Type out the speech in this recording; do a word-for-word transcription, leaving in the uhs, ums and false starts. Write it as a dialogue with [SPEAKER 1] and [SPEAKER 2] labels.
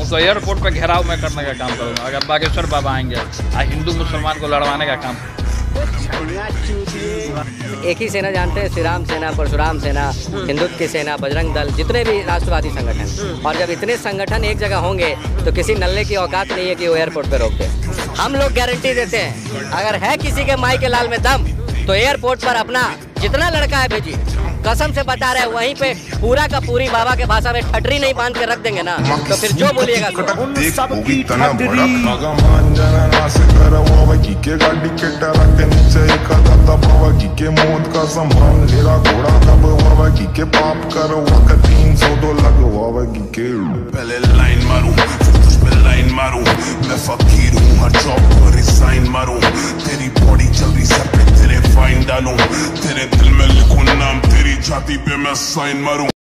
[SPEAKER 1] वो तो एयरपोर्ट पे घेराव में करने का काम करूँगा अगर बागेश्वर बाबा आएंगे आ हिंदू मुसलमान को लड़वाने का काम।
[SPEAKER 2] एक ही सेना जानते हैं, श्री राम सेना, परशुराम सेना, हिंदुत्व की सेना, बजरंग दल, जितने भी राष्ट्रवादी संगठन। और जब इतने संगठन एक जगह होंगे तो किसी नल्ले की औकात नहीं है कि वो एयरपोर्ट पे रोक दे। हम लोग गारंटी देते हैं, अगर है किसी के माई के लाल में दम तो एयरपोर्ट पर अपना जितना लड़का है भेजिए। कसम से बता रहे हैं, वहीं पे पूरा का पूरी बाबा के भाषा में ठटरी नहीं बांध के रख देंगे ना तो फिर जो बोलिएगा
[SPEAKER 3] पहले लाइन मारूं फिर तुझ पे लाइन मारूं, मैं फकीर हूँ हर जॉब पर रिसाइन मारूं, तेरी बॉडी चल रही सर पे तेरे फाइन डालूं, तेरे दिल में लिखूं नाम, तेरी छाती पे मैं साइन मारूं।